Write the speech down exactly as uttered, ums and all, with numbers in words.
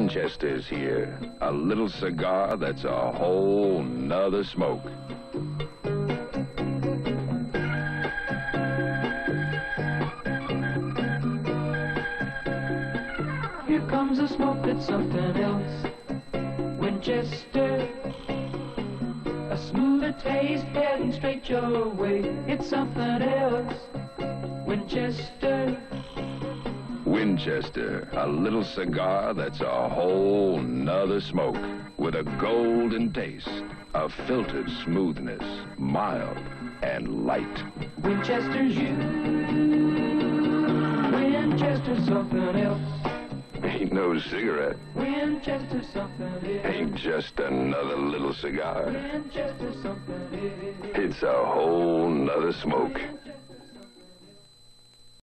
Winchester's here. A little cigar that's a whole nother smoke. Here comes a smoke that's something else. Winchester, a smoother taste heading straight your way. It's something else. Winchester. Winchester, a little cigar that's a whole nother smoke. With a golden taste, a filtered smoothness, mild and light. Winchester's you. Winchester's something else. Ain't no cigarette. Winchester's something else. Ain't just another little cigar. Winchester's something else. It's a whole nother smoke.